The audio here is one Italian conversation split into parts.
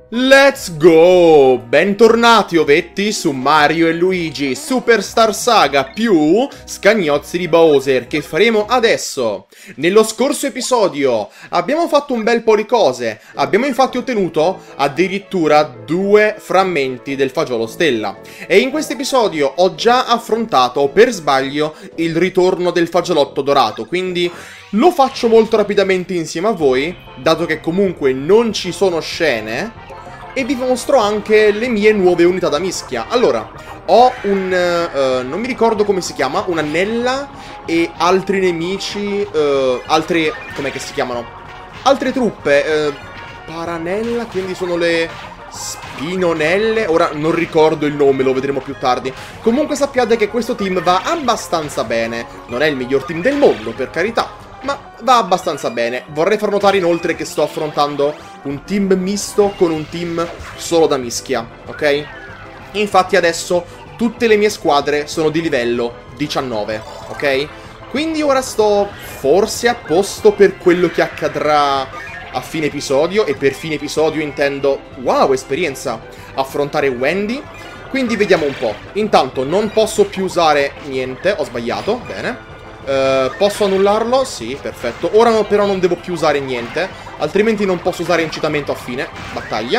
Let's go! Bentornati ovetti su Mario e Luigi Superstar Saga più Scagnozzi di Bowser, che faremo adesso. Nello scorso episodio abbiamo fatto un bel po' di cose. Abbiamo infatti ottenuto addirittura 2 frammenti del fagiolo stella. E in questo episodio ho già affrontato per sbaglio il ritorno del fagiolotto dorato, quindi lo faccio molto rapidamente insieme a voi, dato che comunque non ci sono scene. E vi mostro anche le mie nuove unità da mischia. Allora, ho un... non mi ricordo come si chiama, un'annella e altri nemici, altre... com'è che si chiamano? Altre truppe, paranella, quindi sono le spinonelle. Ora non ricordo il nome, lo vedremo più tardi. Comunque sappiate che questo team va abbastanza bene. Non è il miglior team del mondo, per carità, ma va abbastanza bene. Vorrei far notare inoltre che sto affrontando un team misto con un team solo da mischia, ok? Infatti adesso tutte le mie squadre sono di livello 19, ok? Quindi ora sto forse a posto per quello che accadrà a fine episodio, e per fine episodio intendo, wow, esperienza, affrontare Wendy. Quindi vediamo un po'. Intanto non posso più usare niente, ho sbagliato, bene. Posso annullarlo? Sì, perfetto. Ora però non devo più usare niente, altrimenti non posso usare incitamento a fine battaglia.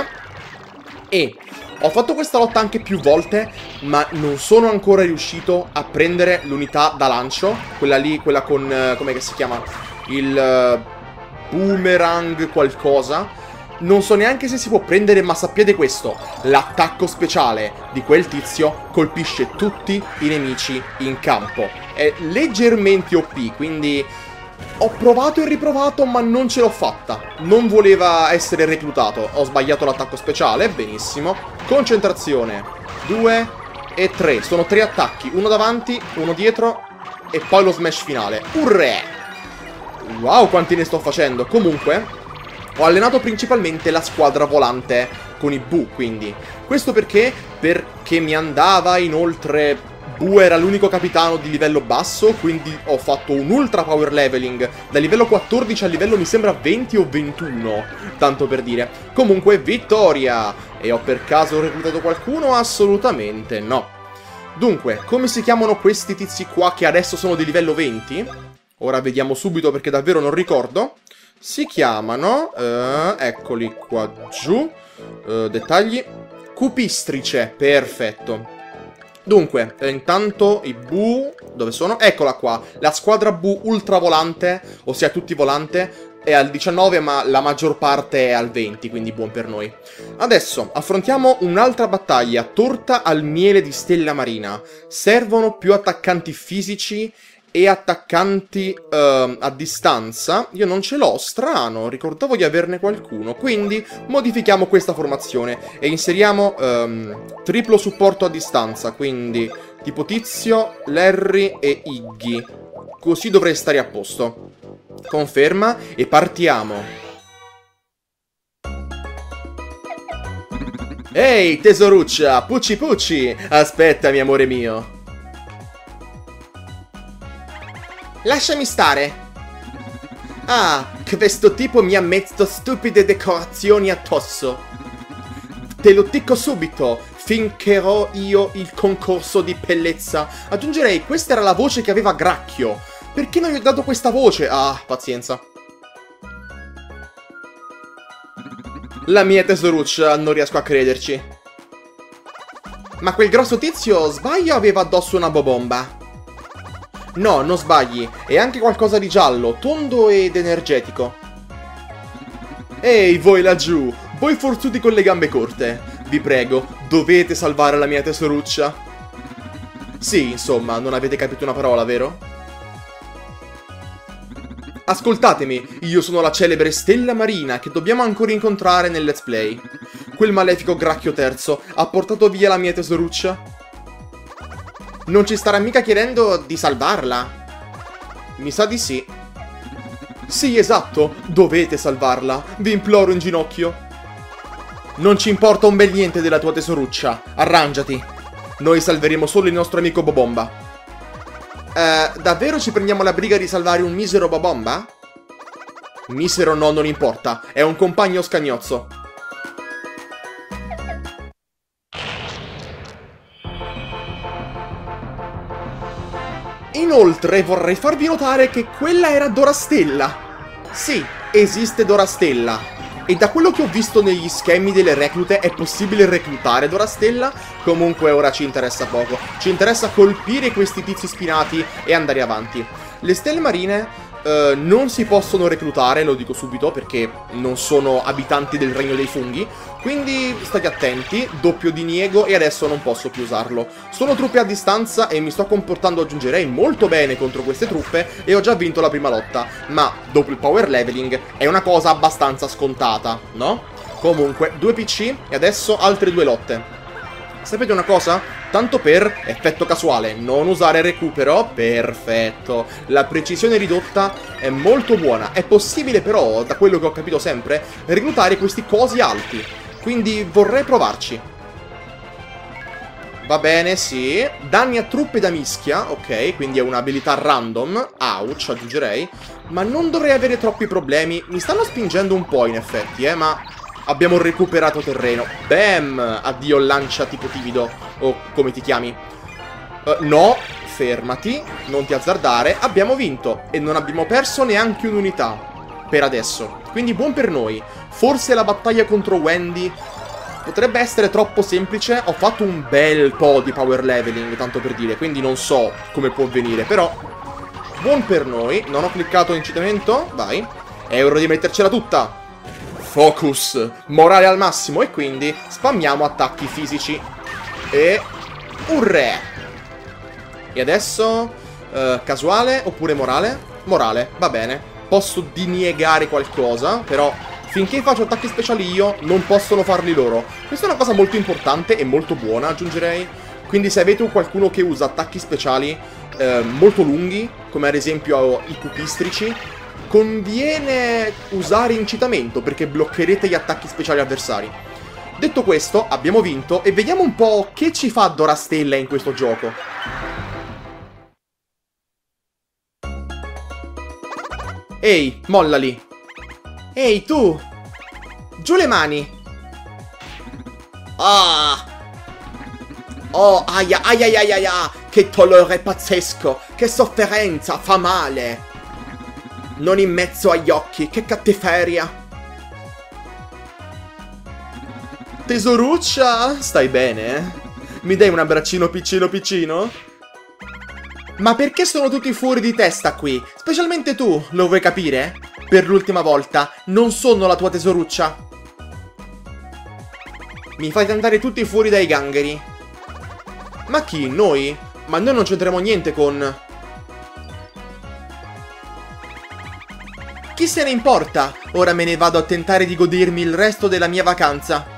E ho fatto questa lotta anche più volte, ma non sono ancora riuscito a prendere l'unità da lancio. Quella lì, quella con... com'è che si chiama? Il boomerang qualcosa. Non so neanche se si può prendere, ma sappiate questo: l'attacco speciale di quel tizio colpisce tutti i nemici in campo. È leggermente OP, quindi ho provato e riprovato, ma non ce l'ho fatta. Non voleva essere reclutato. Ho sbagliato l'attacco speciale, benissimo. Concentrazione, 2 e 3. Sono 3 attacchi, uno davanti, uno dietro e poi lo smash finale. Urrè! Wow, quanti ne sto facendo. Comunque ho allenato principalmente la squadra volante con i Boo, quindi. Questo perché? Perché mi andava, inoltre Boo era l'unico capitano di livello basso, quindi ho fatto un ultra power leveling da livello 14 a livello mi sembra 20 o 21, tanto per dire. Comunque vittoria! E ho per caso reclutato qualcuno? Assolutamente no. Dunque, come si chiamano questi tizi qua che adesso sono di livello 20? Ora vediamo subito perché davvero non ricordo. Si chiamano, eccoli qua giù, dettagli, Cupistrice, perfetto. Dunque, intanto i Boo, dove sono? Eccola qua, la squadra Boo ultravolante, ossia tutti volante, è al 19 ma la maggior parte è al 20, quindi buon per noi. Adesso affrontiamo un'altra battaglia, torta al miele di stella marina. Servono più attaccanti fisici e attaccanti a distanza. Io non ce l'ho, strano, ricordavo di averne qualcuno. Quindi modifichiamo questa formazione e inseriamo triplo supporto a distanza, quindi tipo Tizio, Larry e Iggy. Così dovrei stare a posto. Conferma e partiamo. Ehi tesoruccia, Pucci Pucci, aspettami amore mio. Lasciami stare. Ah, questo tipo mi ha messo stupide decorazioni addosso. Te lo dico subito, fincherò io il concorso di bellezza. Aggiungerei, questa era la voce che aveva Gracchio. Perché non gli ho dato questa voce? Ah, pazienza. La mia tesoruccia, non riesco a crederci. Ma quel grosso tizio, sbaglio, aveva addosso una bobomba? No, non sbagli, è anche qualcosa di giallo, tondo ed energetico. Ehi, voi laggiù, voi forzuti con le gambe corte, vi prego, dovete salvare la mia tesoruccia. Sì, insomma, non avete capito una parola, vero? Ascoltatemi, io sono la celebre Stella Marina che dobbiamo ancora incontrare nel let's play. Quel malefico Gracchio III ha portato via la mia tesoruccia? Non ci starà mica chiedendo di salvarla? Mi sa di sì. Sì, esatto, dovete salvarla, vi imploro in ginocchio. Non ci importa un bel niente della tua tesoruccia, arrangiati. Noi salveremo solo il nostro amico Bobomba. Davvero ci prendiamo la briga di salvare un misero Bobomba? Misero no, non importa, è un compagno scagnozzo. Inoltre vorrei farvi notare che quella era Dorastella. Sì, esiste Dorastella. E da quello che ho visto negli schemi delle reclute è possibile reclutare Dorastella. Comunque ora ci interessa poco. Ci interessa colpire questi tizi spinati e andare avanti. Le stelle marine non si possono reclutare, lo dico subito, perché non sono abitanti del regno dei funghi. Quindi state attenti, doppio diniego e adesso non posso più usarlo. Sono truppe a distanza e mi sto comportando, aggiungerei, molto bene contro queste truppe e ho già vinto la prima lotta. Ma dopo il power leveling è una cosa abbastanza scontata, no? Comunque, 2 PC e adesso altre 2 lotte. Sapete una cosa? Tanto per effetto casuale, non usare recupero, perfetto. La precisione ridotta è molto buona. È possibile però, da quello che ho capito sempre, reclutare questi cosi alti. Quindi vorrei provarci. Va bene, sì. Danni a truppe da mischia, ok, quindi è un'abilità random. Ouch, aggiungerei. Ma non dovrei avere troppi problemi. Mi stanno spingendo un po' in effetti, ma... abbiamo recuperato terreno. Bam! Addio lancia tipo tivido. O come ti chiami? No, fermati. Non ti azzardare. Abbiamo vinto. E non abbiamo perso neanche un'unità. Per adesso. Quindi buon per noi. Forse la battaglia contro Wendy potrebbe essere troppo semplice. Ho fatto un bel po' di power leveling, tanto per dire. Quindi non so come può venire. Però buon per noi. Non ho cliccato incitamento. Vai. È ora di mettercela tutta. Focus, morale al massimo e quindi spammiamo attacchi fisici. E... urre! E adesso... casuale oppure morale? Morale, va bene. Posso diniegare qualcosa, però finché faccio attacchi speciali io, non possono farli loro. Questa è una cosa molto importante e molto buona, aggiungerei. Quindi se avete qualcuno che usa attacchi speciali molto lunghi, come ad esempio i pupistrici, conviene usare incitamento perché bloccherete gli attacchi speciali avversari. Detto questo, abbiamo vinto e vediamo un po' che ci fa Dorastella in questo gioco. Ehi, mollali. Ehi, tu! Giù le mani! Ah! Oh, aia, aia, aia, aia! Che dolore pazzesco! Che sofferenza! Fa male! Non in mezzo agli occhi, che cattiveria! Tesoruccia, stai bene? Mi dai un abbraccino piccino piccino? Ma perché sono tutti fuori di testa qui? Specialmente tu, lo vuoi capire? Per l'ultima volta, non sono la tua tesoruccia. Mi fate andare tutti fuori dai gangheri. Ma chi? Noi? Ma noi non c'entriamo niente con... Chi se ne importa? Ora me ne vado a tentare di godermi il resto della mia vacanza.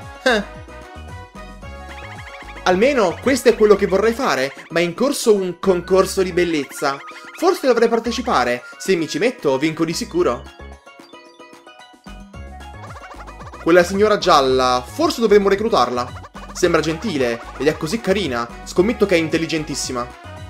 Almeno questo è quello che vorrei fare, ma è in corso un concorso di bellezza. Forse dovrei partecipare. Se mi ci metto, vinco di sicuro. Quella signora gialla, forse dovremmo reclutarla. Sembra gentile ed è così carina. Scommetto che è intelligentissima.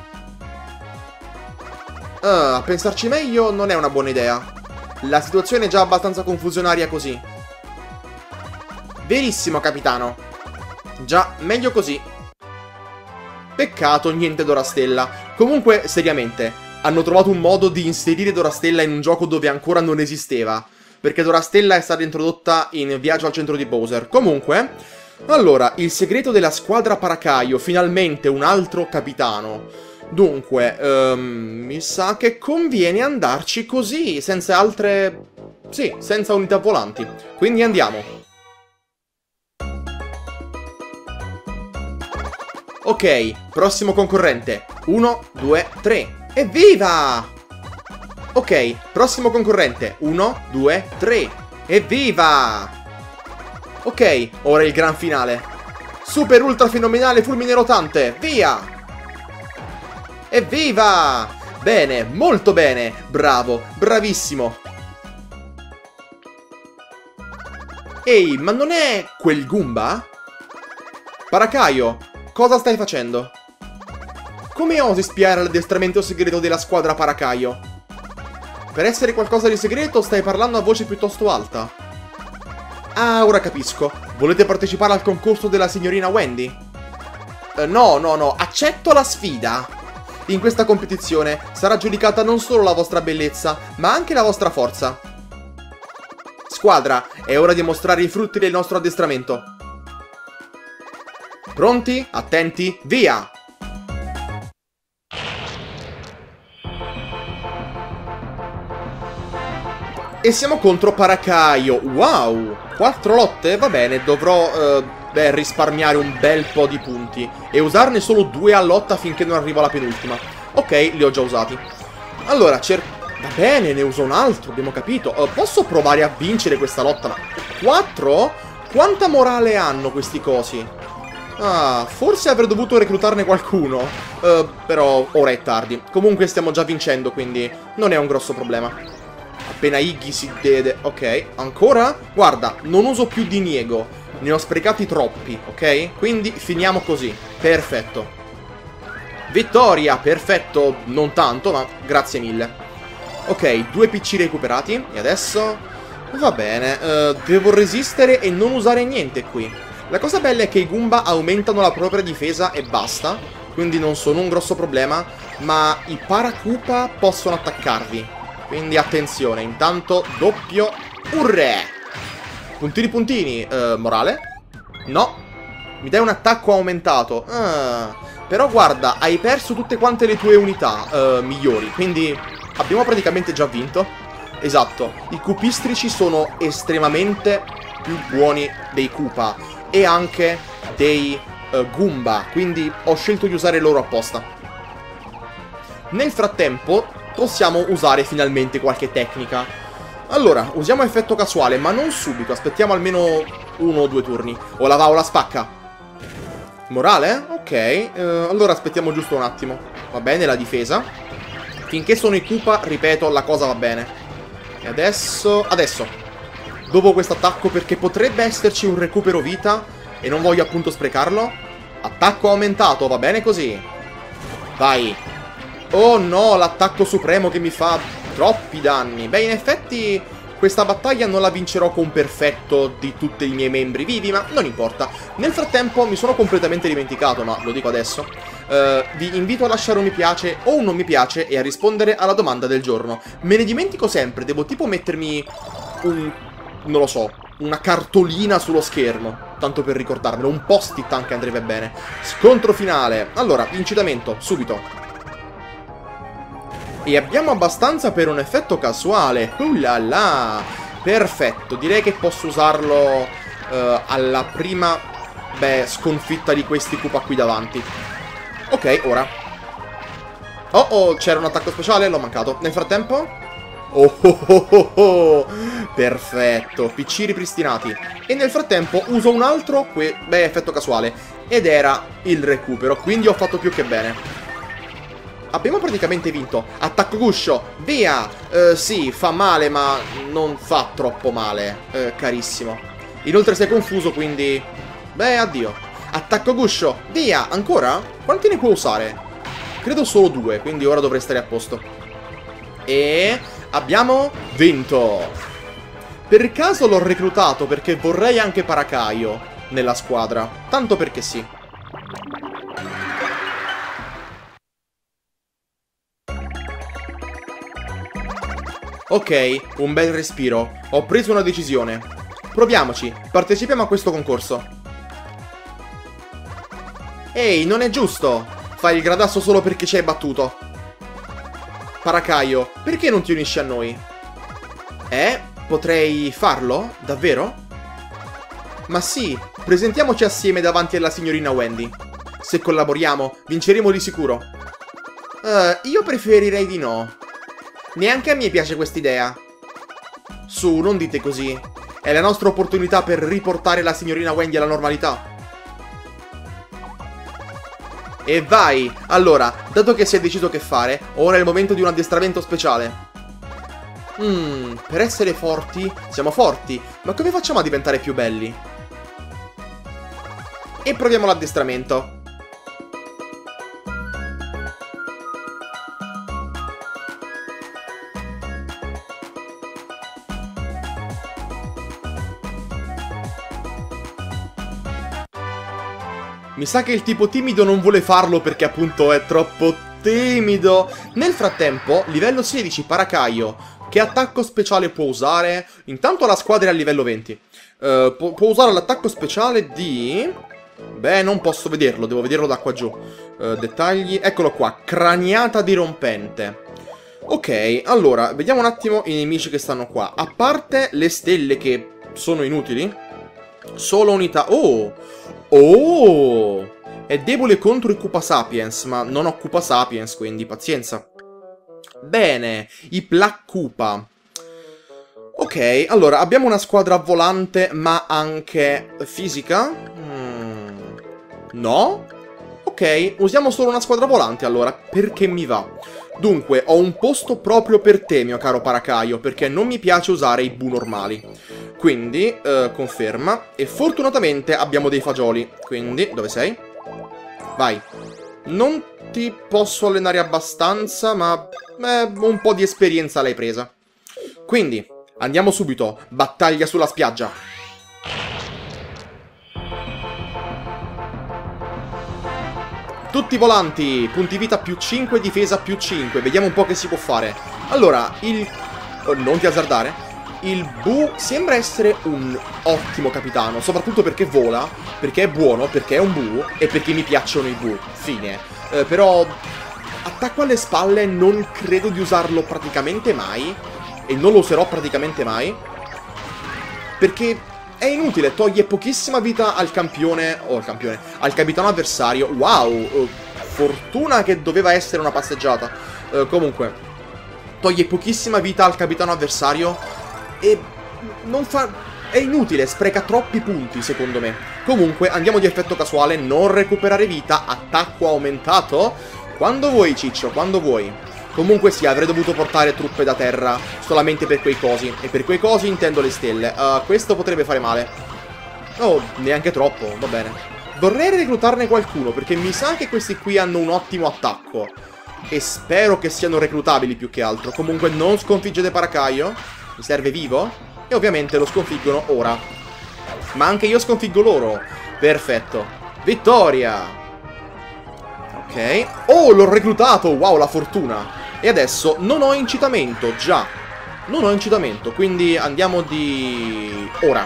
A pensarci meglio non è una buona idea. La situazione è già abbastanza confusionaria così. Verissimo, capitano. Già, meglio così. Peccato, niente Dorastella. Comunque, seriamente, hanno trovato un modo di inserire Dorastella in un gioco dove ancora non esisteva. Perché Dorastella è stata introdotta in Viaggio al centro di Bowser. Comunque, allora, il segreto della squadra Paracaio. Finalmente un altro capitano. Dunque, mi sa che conviene andarci così, senza altre... sì, senza unità volanti. Quindi andiamo. Ok, prossimo concorrente. 1, 2, 3. Evviva! Ok, prossimo concorrente. 1, 2, 3. Evviva! Ok, ora il gran finale. Super ultra fenomenale fulmine rotante. Via! Evviva! Bene, molto bene. Bravo, bravissimo. Ehi, ma non è quel Goomba? Paracaio, cosa stai facendo? Come osi spiare l'addestramento segreto della squadra Paracaio? Per essere qualcosa di segreto stai parlando a voce piuttosto alta. Ah, ora capisco. Volete partecipare al concorso della signorina Wendy? No, accetto la sfida. In questa competizione sarà giudicata non solo la vostra bellezza, ma anche la vostra forza. Squadra, è ora di mostrare i frutti del nostro addestramento. Pronti? Attenti? Via! E siamo contro Parakaio. Wow! 4 lotte? Va bene, dovrò risparmiare un bel po' di punti e usarne solo 2 a lotta finché non arrivo alla penultima. Ok, li ho già usati. Allora, va bene, ne uso un altro, abbiamo capito. Posso provare a vincere questa lotta? 4? Quanta morale hanno questi cosi? Ah, forse avrei dovuto reclutarne qualcuno. Però ora è tardi. Comunque stiamo già vincendo, quindi non è un grosso problema. Appena Iggy si vede... Ok, ancora? Guarda, non uso più diniego. Ne ho sprecati troppi, ok? Quindi finiamo così. Perfetto. Vittoria, perfetto. Non tanto, ma grazie mille. Ok, 2 PC recuperati. E adesso... Va bene, devo resistere e non usare niente qui. La cosa bella è che i Goomba aumentano la propria difesa e basta. Quindi non sono un grosso problema. Ma i Paracupa possono attaccarvi. Quindi attenzione, intanto doppio urre! Puntini puntini, morale? No, mi dai un attacco aumentato. Però guarda, hai perso tutte quante le tue unità migliori, quindi abbiamo praticamente già vinto. Esatto, i Cupistrici sono estremamente più buoni dei Koopa e anche dei Goomba, quindi ho scelto di usare loro apposta. Nel frattempo possiamo usare finalmente qualche tecnica. Allora, usiamo effetto casuale, ma non subito, aspettiamo almeno 1 o 2 turni. O la va o la spacca. Morale? Ok, allora aspettiamo giusto un attimo. Va bene, la difesa. Finché sono i Koopa, ripeto, la cosa va bene. E adesso... dopo questo attacco, perché potrebbe esserci un recupero vita e non voglio appunto sprecarlo. Attacco aumentato, va bene così. Vai. Oh no, l'attacco supremo che mi fa troppi danni. Beh, in effetti questa battaglia non la vincerò con perfetto di tutti i miei membri vivi, ma non importa. Nel frattempo mi sono completamente dimenticato, ma lo dico adesso. Vi invito a lasciare un mi piace o un non mi piace e a rispondere alla domanda del giorno. Me ne dimentico sempre, devo tipo mettermi non lo so, una cartolina sullo schermo, tanto per ricordarmelo. Un post-it anche andrebbe bene. Scontro finale. Allora, incitamento, subito. E abbiamo abbastanza per un effetto casuale. Là. Perfetto, direi che posso usarlo alla prima, sconfitta di questi Koopa qui davanti. Ok, ora. Oh, c'era un attacco speciale, l'ho mancato. Nel frattempo? Oh. Perfetto, PC ripristinati. E nel frattempo uso un altro, effetto casuale. Ed era il recupero, quindi ho fatto più che bene. Abbiamo praticamente vinto. Attacco guscio, via! Sì, fa male, ma non fa troppo male, carissimo. Inoltre sei confuso, quindi... addio. Attacco guscio, via! Ancora? Quanti ne può usare? Credo solo 2, quindi ora dovrei stare a posto. E... abbiamo vinto! Per caso l'ho reclutato perché vorrei anche Parakaio nella squadra. Tanto perché sì. Ok, un bel respiro. Ho preso una decisione. Proviamoci, partecipiamo a questo concorso. Ehi, non è giusto! Fai il gradasso solo perché ci hai battuto. Parakaio, perché non ti unisci a noi? Potrei farlo? Davvero? Ma sì, presentiamoci assieme davanti alla signorina Wendy. Se collaboriamo, vinceremo di sicuro. Io preferirei di no. Neanche a me piace quest'idea. Su, non dite così. È la nostra opportunità per riportare la signorina Wendy alla normalità. E vai! Allora, dato che si è deciso che fare, ora è il momento di un addestramento speciale. Per essere forti, siamo forti, ma come facciamo a diventare più belli? E proviamo l'addestramento. Mi sa che il tipo timido non vuole farlo perché appunto è troppo timido. Nel frattempo, livello 16, Paracaio. Che attacco speciale può usare? Intanto la squadra è a livello 20. Può usare l'attacco speciale di... Beh, non posso vederlo, devo vederlo da qua giù. Dettagli, eccolo qua, craniata dirompente. Ok, allora, vediamo un attimo i nemici che stanno qua. A parte le stelle che sono inutili, solo unità... Oh! Oh! È debole contro i Koopa Sapiens, ma non ho Koopa Sapiens, quindi pazienza. Bene, i Black Koopa. Ok, allora, abbiamo una squadra volante, ma anche fisica? No? Ok, usiamo solo una squadra volante, allora, perché mi va. Dunque, ho un posto proprio per te, mio caro Paracaio, perché non mi piace usare i Bu normali. Quindi, conferma. E fortunatamente abbiamo dei fagioli. Quindi, dove sei? Vai. Non ti posso allenare abbastanza, ma un po' di esperienza l'hai presa. Quindi, andiamo subito. Battaglia sulla spiaggia. Tutti volanti, punti vita più 5, difesa più 5. Vediamo un po' che si può fare. Allora, non ti azzardare. Il Bu sembra essere un ottimo capitano, soprattutto perché vola, perché è buono, perché è un Bu e perché mi piacciono i Bu. Fine. Però attacco alle spalle non credo di usarlo praticamente mai. E non lo userò praticamente mai. Perché è inutile, toglie pochissima vita al campione, al capitano avversario. Wow, fortuna che doveva essere una passeggiata. Comunque, toglie pochissima vita al capitano avversario e non fa... è inutile, spreca troppi punti secondo me. Comunque, andiamo di effetto casuale, non recuperare vita, attacco aumentato. Quando vuoi, Ciccio, quando vuoi. Comunque sì, avrei dovuto portare truppe da terra solamente per quei cosi. E per quei cosi intendo le stelle. Questo potrebbe fare male. Oh, neanche troppo, va bene. Vorrei reclutarne qualcuno, perché mi sa che questi qui hanno un ottimo attacco. E spero che siano reclutabili più che altro. Comunque non sconfiggete Paracaio. Mi serve vivo. E ovviamente lo sconfiggono ora. Ma anche io sconfiggo loro. Perfetto. Vittoria! Ok. Oh, l'ho reclutato! Wow, la fortuna! E adesso non ho incitamento, già. Non ho incitamento, quindi andiamo di... ora.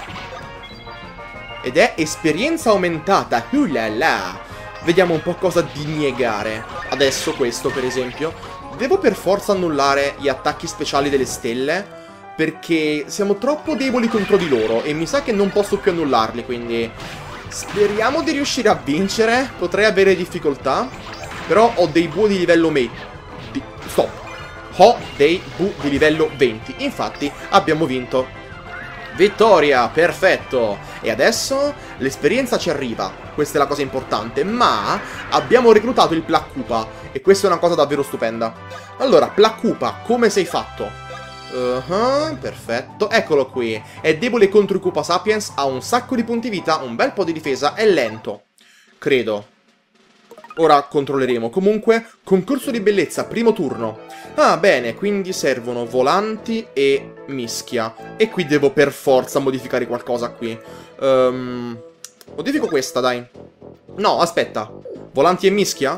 Ed è esperienza aumentata. Ulala. Vediamo un po' cosa diniegare. Adesso questo, per esempio. Devo per forza annullare gli attacchi speciali delle stelle, perché siamo troppo deboli contro di loro e mi sa che non posso più annullarli, quindi... speriamo di riuscire a vincere. Potrei avere difficoltà, però ho dei Bu di livello Stop. Ho dei Bu di livello 20. Infatti abbiamo vinto. Vittoria, perfetto. E adesso l'esperienza ci arriva. Questa è la cosa importante. Ma abbiamo reclutato il Black Koopa e questa è una cosa davvero stupenda. Allora, Black Koopa, come sei fatto? Perfetto. Eccolo qui. È debole contro i Koopa Sapiens, ha un sacco di punti vita, un bel po' di difesa, è lento. Credo. Ora controlleremo. Comunque, concorso di bellezza, primo turno. Ah, bene, quindi servono volanti e mischia. E qui devo per forza modificare qualcosa qui. Modifico questa, dai. No, aspetta. Volanti e mischia?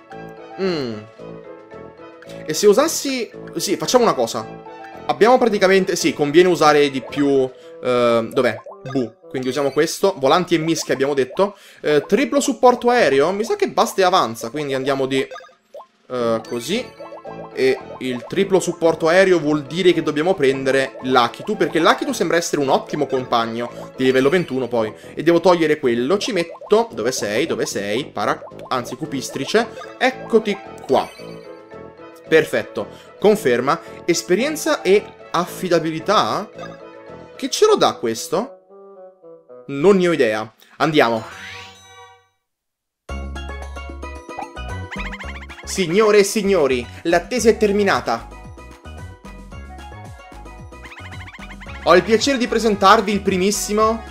E se usassi... sì, facciamo una cosa. Abbiamo praticamente... sì, conviene usare di più... dov'è? Bu. Quindi usiamo questo. Volanti e mischia abbiamo detto. Triplo supporto aereo. Mi sa che basta e avanza. Quindi andiamo di... così. E il triplo supporto aereo vuol dire che dobbiamo prendere l'Akitu, perché l'Akitu sembra essere un ottimo compagno. Di livello 21 poi. E devo togliere quello. Ci metto... dove sei? Dove sei? Anzi, Cupistrice. Eccoti qua. Perfetto. Conferma. Esperienza e affidabilità? Che ce lo dà questo? Non ne ho idea. Andiamo. Signore e signori, l'attesa è terminata. Ho il piacere di presentarvi il primissimo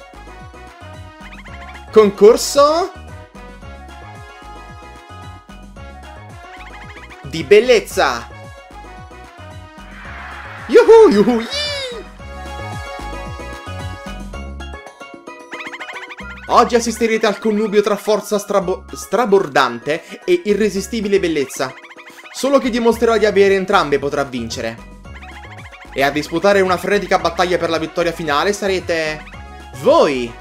concorso di bellezza. Yuhu, yuhu, yee! Oggi assisterete al connubio tra forza strabordante e irresistibile bellezza. Solo chi dimostrerà di avere entrambe potrà vincere. E a disputare una frenetica battaglia per la vittoria finale sarete... voi!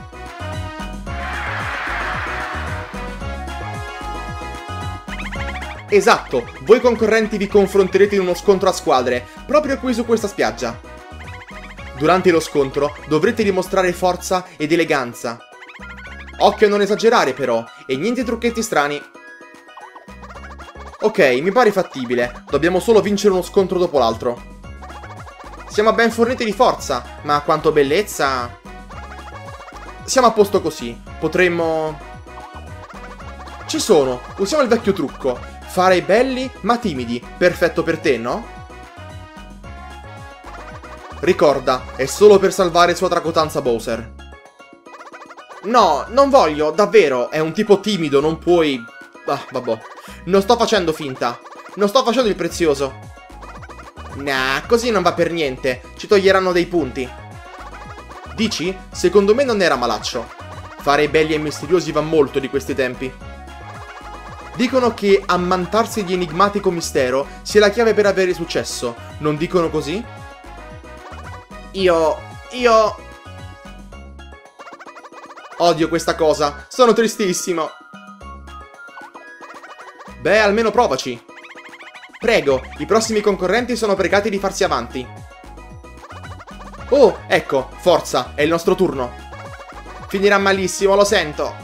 Esatto, voi concorrenti vi confronterete in uno scontro a squadre, proprio qui su questa spiaggia. Durante lo scontro dovrete dimostrare forza ed eleganza. Occhio a non esagerare però, e niente trucchetti strani. Ok, mi pare fattibile, dobbiamo solo vincere uno scontro dopo l'altro. Siamo ben forniti di forza, ma quanto bellezza... Siamo a posto così, potremmo... Ci sono, usiamo il vecchio trucco. Fare i belli ma timidi, perfetto per te, no? Ricorda, è solo per salvare sua tracotanza Bowser. No, non voglio, davvero, è un tipo timido, non puoi... Ah, vabbè. Non sto facendo finta, non sto facendo il prezioso. Nah, così non va per niente, ci toglieranno dei punti. Dici? Secondo me non era malaccio. Fare i belli e misteriosi va molto di questi tempi. Dicono che ammantarsi di enigmatico mistero sia la chiave per avere successo. Non dicono così? Io... Odio questa cosa. Sono tristissimo. Beh, almeno provaci. Prego, i prossimi concorrenti sono pregati di farsi avanti. Oh, ecco, forza, è il nostro turno. Finirà malissimo, lo sento.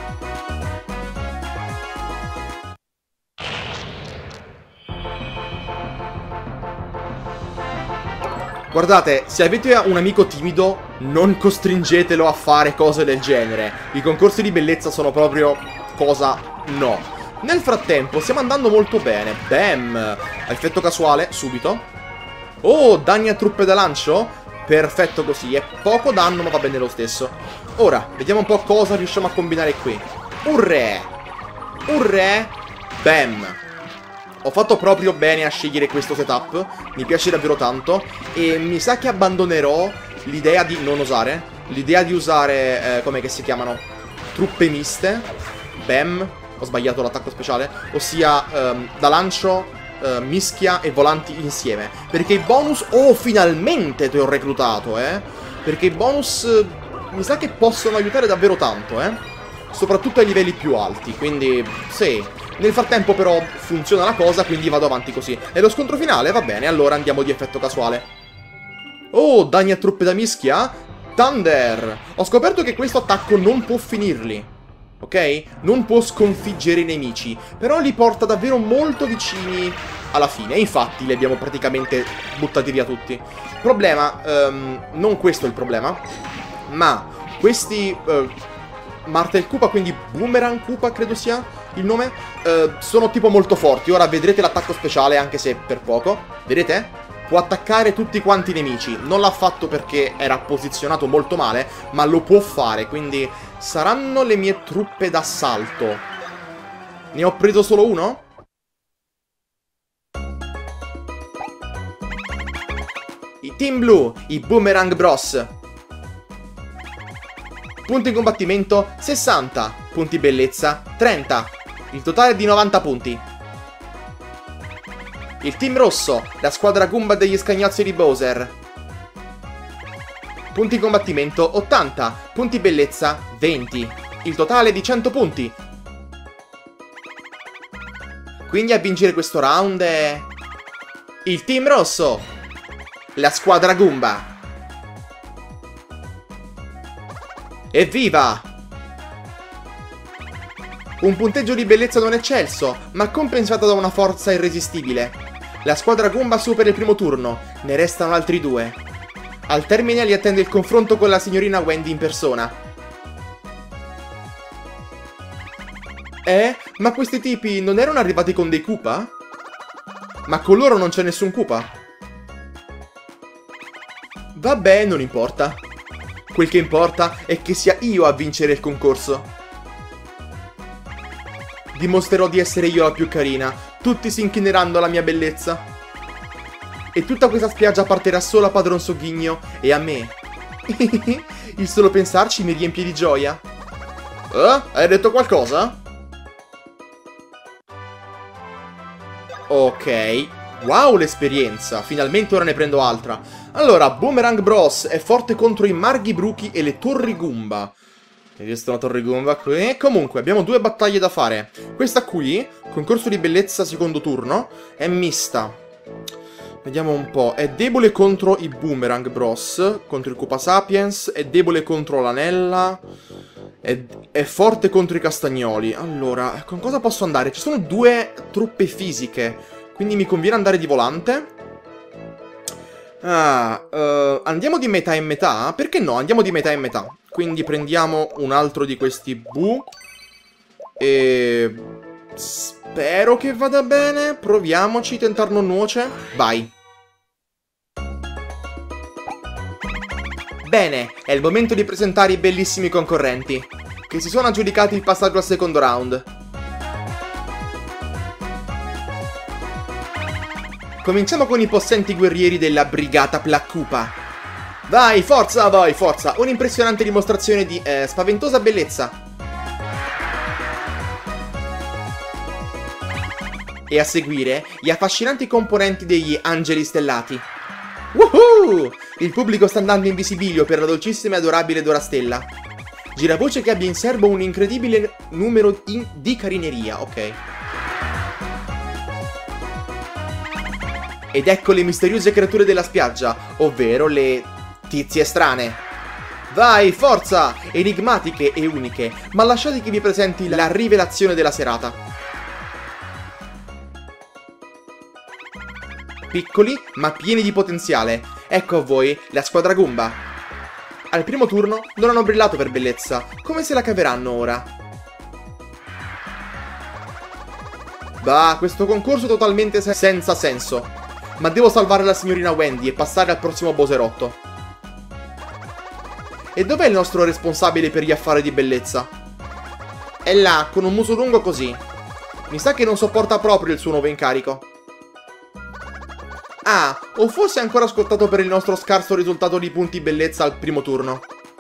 Guardate, se avete un amico timido, non costringetelo a fare cose del genere. I concorsi di bellezza sono proprio... cosa... no. Nel frattempo, stiamo andando molto bene. Bam! Effetto casuale, subito. Oh, danni a truppe da lancio? Perfetto così, è poco danno ma va bene lo stesso. Ora, vediamo un po' cosa riusciamo a combinare qui. Un re! Un re! Bam! Ho fatto proprio bene a scegliere questo setup, mi piace davvero tanto, e mi sa che abbandonerò l'idea di non osare, l'idea di usare, come che si chiamano, truppe miste, bam, ho sbagliato l'attacco speciale, ossia da lancio, mischia e volanti insieme, perché i bonus, oh finalmente ti ho reclutato, perché i bonus mi sa che possono aiutare davvero tanto, soprattutto ai livelli più alti, quindi sì. Nel frattempo però funziona la cosa, quindi vado avanti così. E lo scontro finale? Va bene, allora andiamo di effetto casuale. Oh, danni a truppe da mischia? Thunder! Ho scoperto che questo attacco non può finirli, ok? Non può sconfiggere i nemici, però li porta davvero molto vicini alla fine. E infatti li abbiamo praticamente buttati via tutti. Problema, non questo è il problema, ma questi... Martel Koopa, quindi Boomerang Koopa credo sia il nome, sono tipo molto forti. Ora vedrete l'attacco speciale, anche se per poco. Vedete? Può attaccare tutti quanti i nemici. Non l'ha fatto perché era posizionato molto male, ma lo può fare, quindi saranno le mie truppe d'assalto. Ne ho preso solo uno? I Team Blue, i Boomerang Bros. Punti in combattimento 60, punti bellezza 30, il totale è di 90 punti. Il team rosso, la squadra Goomba degli scagnozzi di Bowser. Punti in combattimento 80, punti bellezza 20, il totale è di 100 punti. Quindi a vincere questo round è... il team rosso, la squadra Goomba. Evviva! Un punteggio di bellezza non eccelso, ma compensato da una forza irresistibile. La squadra Goomba supera il primo turno, ne restano altri 2. Al termine li attende il confronto con la signorina Wendy in persona. Ma questi tipi non erano arrivati con dei Koopa? Ma con loro non c'è nessun Koopa? Vabbè, non importa. Quel che importa è che sia io a vincere il concorso. Dimostrerò di essere io la più carina. Tutti si inchineranno alla mia bellezza. E tutta questa spiaggia apparterà solo a Padron Sogghigno e a me. Il solo pensarci mi riempie di gioia. Hai detto qualcosa? Ok. Wow, l'esperienza. Finalmente ora ne prendo altra. Allora, Boomerang Bros è forte contro i Marghi Bruchi e le Torri Goomba. Esistono Torri Goomba qui. Comunque, abbiamo due battaglie da fare. Questa qui, concorso di bellezza secondo turno, è mista. Vediamo un po'. È debole contro i Boomerang Bros, contro il Koopa Sapiens. È debole contro l'Anella. È forte contro i Castagnoli. Allora, con cosa posso andare? Ci sono due truppe fisiche, quindi mi conviene andare di volante. Andiamo di metà in metà? Perché no? Andiamo di metà in metà. Quindi prendiamo un altro di questi Bu. E... spero che vada bene. Proviamoci, tentar non nuoce. Vai. Bene, è il momento di presentare i bellissimi concorrenti, che si sono aggiudicati il passaggio al secondo round. Cominciamo con i possenti guerrieri della Brigata Placcupa. Vai, forza, vai, forza! Un'impressionante dimostrazione di spaventosa bellezza. E a seguire, gli affascinanti componenti degli Angeli Stellati. Woohoo! Il pubblico sta andando in visibilio per la dolcissima e adorabile Dorastella. Gira voce che abbia in serbo un incredibile numero di carineria, ok. Ed ecco le misteriose creature della spiaggia, ovvero le tizie strane. Vai, forza! Enigmatiche e uniche, ma lasciate che vi presenti la rivelazione della serata. Piccoli, ma pieni di potenziale. Ecco a voi la squadra Goomba. Al primo turno non hanno brillato per bellezza. Come se la caveranno ora? Bah, questo concorso è totalmente senza senso. Ma devo salvare la signorina Wendy e passare al prossimo Boserotto. E dov'è il nostro responsabile per gli affari di bellezza? È là, con un muso lungo così. Mi sa che non sopporta proprio il suo nuovo incarico. Ah, o forse è ancora scottato per il nostro scarso risultato di punti bellezza al primo turno.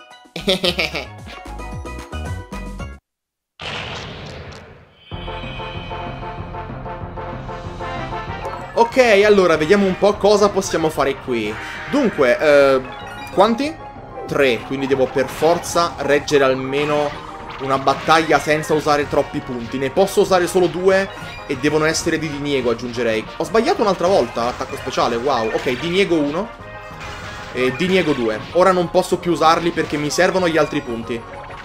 Ok, allora vediamo un po' cosa possiamo fare qui. Dunque, quanti? 3, quindi devo per forza reggere almeno una battaglia senza usare troppi punti. Ne posso usare solo 2 e devono essere di diniego, aggiungerei. Ho sbagliato un'altra volta l'attacco speciale, wow. Ok, diniego 1 e diniego 2. Ora non posso più usarli perché mi servono gli altri punti.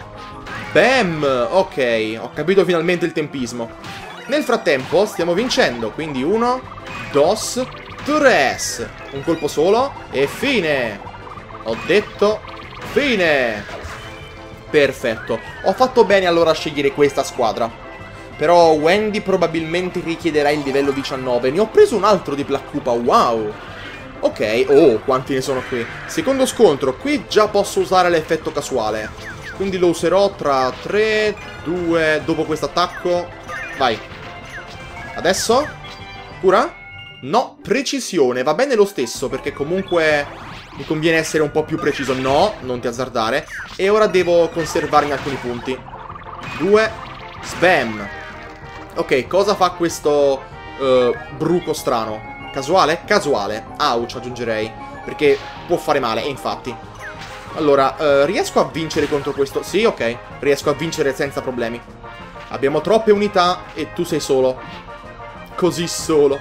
Bam! Ok, ho capito finalmente il tempismo. Nel frattempo stiamo vincendo, quindi 1, 2, 3. Un colpo solo e fine. Ho detto fine. Perfetto. Ho fatto bene allora a scegliere questa squadra. Però Wendy probabilmente richiederà il livello 19. Ne ho preso un altro di Placcupa, wow. Ok, oh, quanti ne sono qui. Secondo scontro, qui già posso usare l'effetto casuale. Quindi lo userò tra 3, 2, dopo questo attacco. Vai. Adesso? Cura? No, precisione. Va bene lo stesso, perché comunque mi conviene essere un po' più preciso. No, non ti azzardare. E ora devo conservarmi alcuni punti. 2, spam. Ok, cosa fa questo bruco strano? Casuale? Casuale. Ouch, aggiungerei. Perché può fare male, e infatti. Allora, riesco a vincere contro questo? Sì, ok. Riesco a vincere senza problemi. Abbiamo troppe unità e tu sei solo. Così solo.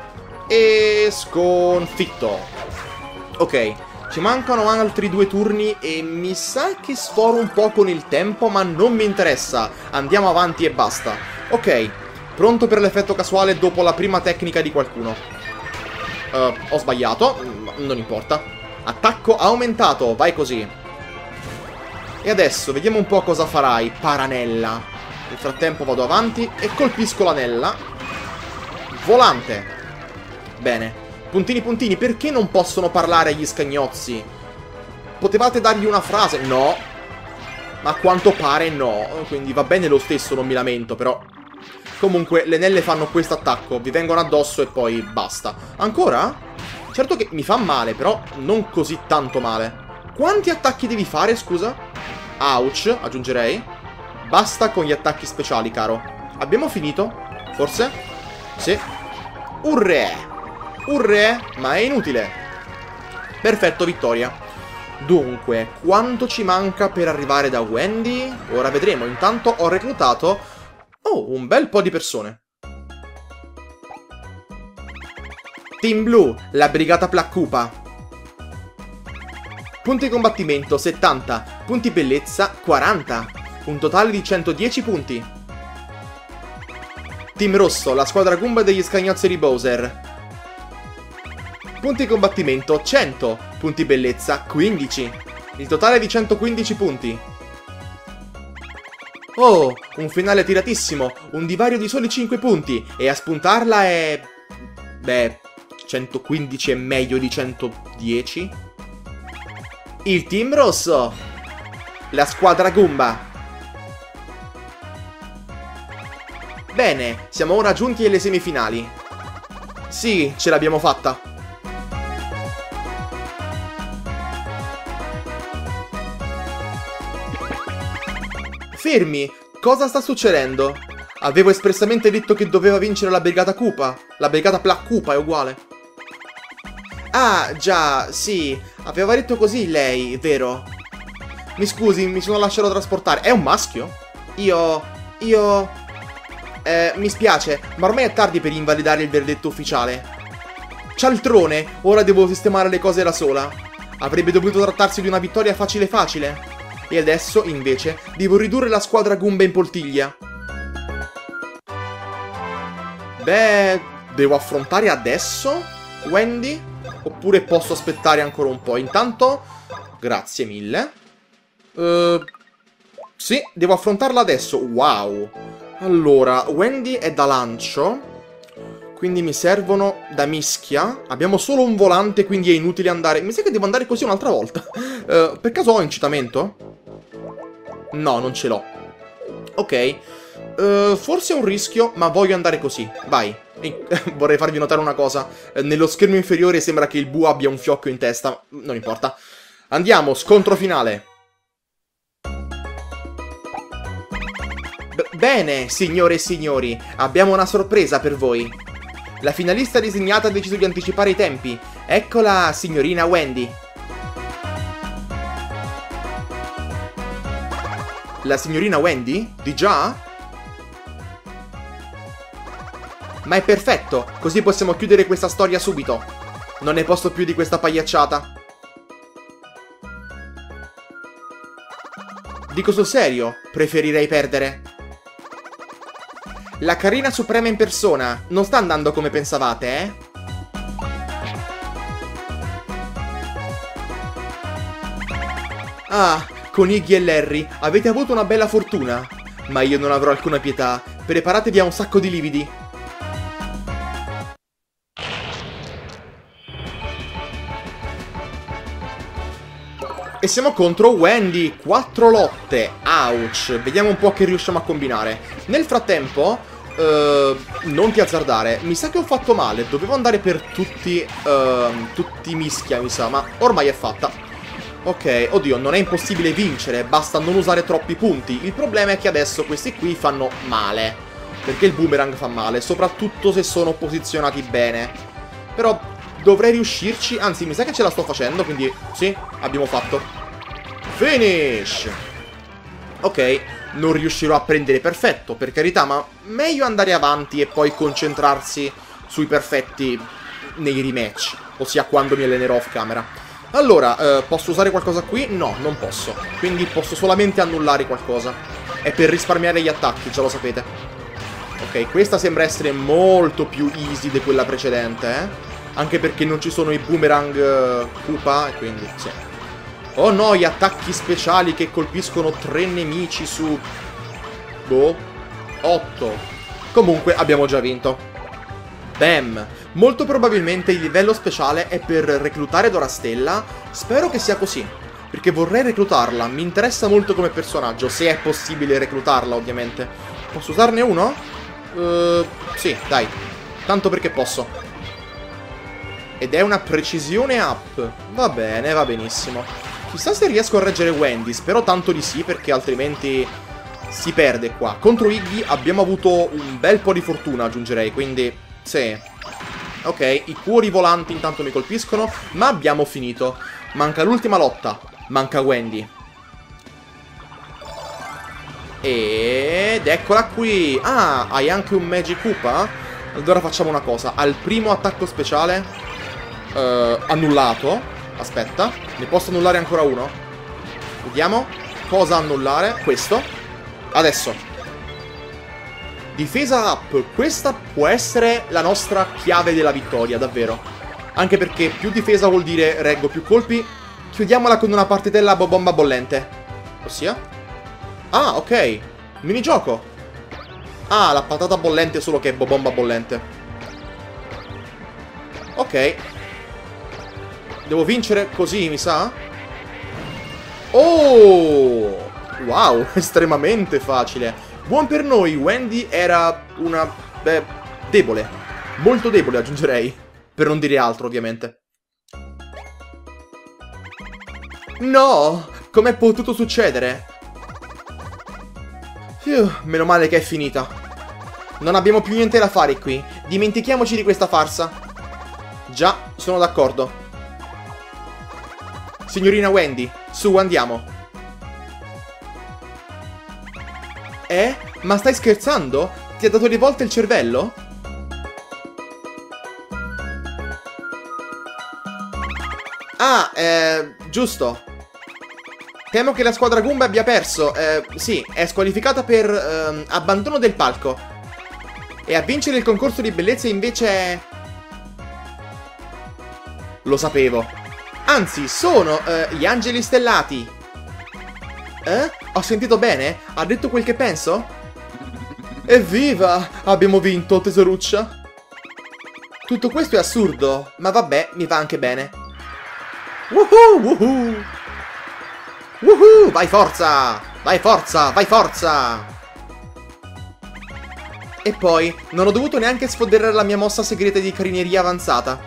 E sconfitto. Ok, ci mancano altri 2 turni e mi sa che sforo un po' con il tempo, ma non mi interessa. Andiamo avanti e basta. Ok, pronto per l'effetto casuale dopo la prima tecnica di qualcuno. Ho sbagliato, non importa. Attacco aumentato, vai così. E adesso vediamo un po' cosa farai, Paranella. Nel frattempo vado avanti e colpisco l'anella. Volante. Bene. Puntini puntini, perché non possono parlare gli scagnozzi? Potevate dargli una frase? No. Ma a quanto pare no. Quindi va bene lo stesso, non mi lamento, però. Comunque, le nelle fanno questo attacco. Vi vengono addosso e poi basta. Ancora? Certo che mi fa male, però non così tanto male. Quanti attacchi devi fare, scusa? Ouch, aggiungerei. Basta con gli attacchi speciali, caro. Abbiamo finito? Forse? Sì. Urrè! Urrè! Ma è inutile. Perfetto, vittoria. Dunque, quanto ci manca per arrivare da Wendy? Ora vedremo. Intanto ho reclutato... Oh, un bel po' di persone. Team Blue, la brigata Placcupa. Punti combattimento 70, punti bellezza 40, un totale di 110 punti. Team Rosso, la squadra Goomba degli scagnozzi Bowser. Punti combattimento 100, punti bellezza 15, il totale di 115 punti. Oh, un finale tiratissimo, un divario di soli 5 punti, e a spuntarla è... Beh, 115 è meglio di 110. Il Team Rosso, la squadra Goomba. Bene, siamo ora giunti alle semifinali. Sì, ce l'abbiamo fatta. Fermi, cosa sta succedendo? Avevo espressamente detto che doveva vincere la brigata Koopa. La brigata Placcupa è uguale. Ah, già, sì. Aveva detto così lei, vero? Mi scusi, mi sono lasciato trasportare. È un maschio? Mi spiace, ma ormai è tardi per invalidare il verdetto ufficiale. Cialtrone, ora devo sistemare le cose da sola. Avrebbe dovuto trattarsi di una vittoria facile facile. E adesso, invece, devo ridurre la squadra Goomba in poltiglia. Beh, devo affrontare adesso Wendy? Oppure posso aspettare ancora un po'? Intanto, grazie mille. Sì, devo affrontarla adesso. Wow. Allora, Wendy è da lancio. Quindi mi servono da mischia. Abbiamo solo un volante, quindi è inutile andare. Mi sa che devo andare così un'altra volta. Per caso ho incitamento? No, non ce l'ho. Ok. Forse è un rischio, ma voglio andare così. Vai. Vorrei farvi notare una cosa. Nello schermo inferiore sembra che il bue abbia un fiocco in testa. Non importa. Andiamo, scontro finale. Bene, signore e signori. Abbiamo una sorpresa per voi. La finalista disegnata ha deciso di anticipare i tempi. Eccola, signorina Wendy. La signorina Wendy? Di già? Ma è perfetto, così possiamo chiudere questa storia subito. Non ne posso più di questa pagliacciata. Dico sul serio, preferirei perdere. La carina suprema in persona non sta andando come pensavate, eh? Ah, con Iggy e Larry avete avuto una bella fortuna. Ma io non avrò alcuna pietà. Preparatevi a un sacco di lividi. E siamo contro Wendy, 4 lotte, ouch, vediamo un po' che riusciamo a combinare. Nel frattempo, non ti azzardare, mi sa che ho fatto male, dovevo andare per tutti mischia, mi sa, ma ormai è fatta. Ok, oddio, non è impossibile vincere, basta non usare troppi punti, il problema è che adesso questi qui fanno male, perché il boomerang fa male, soprattutto se sono posizionati bene. Però... dovrei riuscirci, anzi mi sa che ce la sto facendo, quindi sì, abbiamo fatto. Finish! Ok, non riuscirò a prendere perfetto, per carità, ma meglio andare avanti e poi concentrarsi sui perfetti nei rematch, ossia quando mi allenerò off camera. Allora, posso usare qualcosa qui? No, non posso, quindi posso solamente annullare qualcosa. È per risparmiare gli attacchi, già lo sapete. Ok, questa sembra essere molto più easy di quella precedente, eh? Anche perché non ci sono i boomerang Koopa, e quindi sì. Oh no, gli attacchi speciali che colpiscono 3 nemici su... boh, 8. Comunque abbiamo già vinto. Bam! Molto probabilmente il livello speciale è per reclutare Dorastella. Spero che sia così, perché vorrei reclutarla. Mi interessa molto come personaggio, se è possibile reclutarla ovviamente. Posso usarne uno? Sì, dai. Tanto perché posso. Ed è una precisione up. Va bene, va benissimo. Chissà se riesco a reggere Wendy. Spero tanto di sì, perché altrimenti si perde qua. Contro Iggy abbiamo avuto un bel po' di fortuna, aggiungerei, quindi sì. Ok, i cuori volanti intanto mi colpiscono, ma abbiamo finito. Manca l'ultima lotta, manca Wendy. Ed eccola qui. Ah, hai anche un Magic Koopa? Allora facciamo una cosa. Al primo attacco speciale annullato. Aspetta, ne posso annullare ancora uno? Vediamo. Cosa annullare? Questo. Adesso. Difesa up. Questa può essere la nostra chiave della vittoria, davvero. Anche perché più difesa vuol dire reggo più colpi. Chiudiamola con una partitella a bomba bollente. Ossia? Ah, ok. Minigioco. Ah, la patata bollente solo che è bomba bollente. Ok. Devo vincere così, mi sa? Oh! Wow, estremamente facile. Buon per noi, Wendy era una... beh, debole. Molto debole, aggiungerei. Per non dire altro, ovviamente. No! Com'è potuto succedere? Meno male che è finita. Non abbiamo più niente da fare qui. Dimentichiamoci di questa farsa. Già, sono d'accordo. Signorina Wendy, su, andiamo. Ma stai scherzando? Ti ha dato di volta il cervello? Ah, giusto. Temo che la squadra Goomba abbia perso. Sì, è squalificata per abbandono del palco. E a vincere il concorso di bellezza invece è... Lo sapevo. Anzi, sono gli angeli stellati. Ho sentito bene? Ha detto quel che penso? Evviva! Abbiamo vinto, tesoruccia. Tutto questo è assurdo, ma vabbè, mi va anche bene. Woohoo! Woohoo! Woohoo! Vai forza! Vai forza! Vai forza! E poi, non ho dovuto neanche sfoderare la mia mossa segreta di carineria avanzata.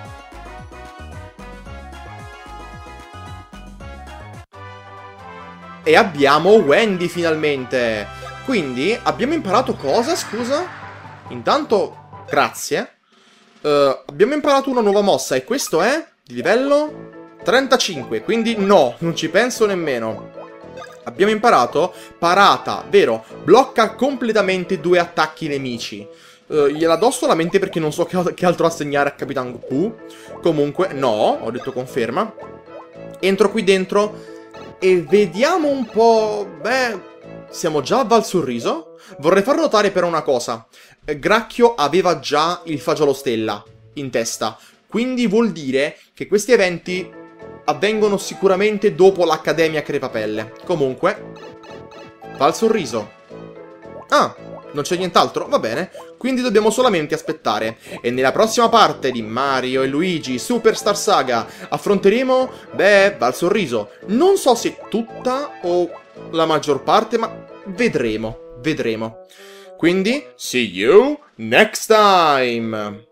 E abbiamo Wendy finalmente! Quindi, abbiamo imparato cosa, scusa? Intanto, grazie. Abbiamo imparato una nuova mossa e questo è di livello 35, quindi no, non ci penso nemmeno. Abbiamo imparato parata, vero, blocca completamente 2 attacchi nemici. Gliela do solamente perché non so che altro assegnare a Capitan Pooh. Comunque, no, ho detto conferma. Entro qui dentro e vediamo un po'... Beh, siamo già a Val Sorriso. Vorrei far notare però una cosa. Gracchio aveva già il fagiolo stella in testa. Quindi vuol dire che questi eventi avvengono sicuramente dopo l'Accademia Crepapelle. Comunque, Val Sorriso. Ah, non c'è nient'altro? Va bene. Quindi dobbiamo solamente aspettare. E nella prossima parte di Mario e Luigi Superstar Saga affronteremo, beh, Val Sorriso. Non so se tutta o la maggior parte, ma vedremo. Vedremo. Quindi, see you next time!